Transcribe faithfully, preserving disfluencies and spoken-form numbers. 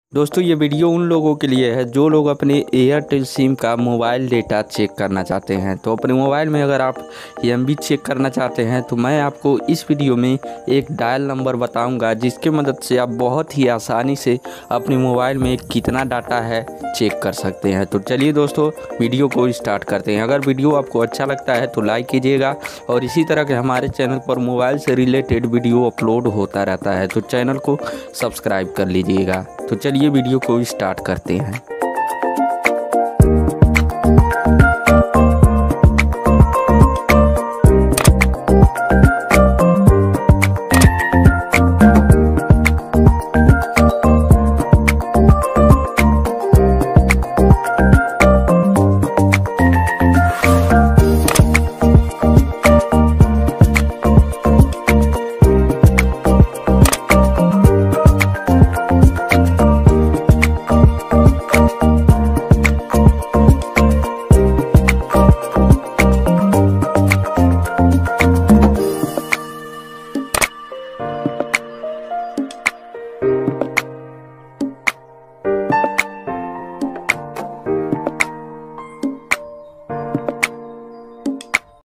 दोस्तों ये वीडियो उन लोगों के लिए है जो लोग अपने एयरटेल सिम का मोबाइल डेटा चेक करना चाहते हैं। तो अपने मोबाइल में अगर आप एम बी चेक करना चाहते हैं तो मैं आपको इस वीडियो में एक डायल नंबर बताऊंगा जिसके मदद से आप बहुत ही आसानी से अपने मोबाइल में कितना डाटा है चेक कर सकते हैं। तो चलिए दोस्तों वीडियो को स्टार्ट करते हैं। अगर वीडियो आपको अच्छा लगता है तो लाइक कीजिएगा और इसी तरह के हमारे चैनल पर मोबाइल से रिलेटेड वीडियो अपलोड होता रहता है तो चैनल को सब्सक्राइब कर लीजिएगा। तो चलिए वीडियो को स्टार्ट करते हैं।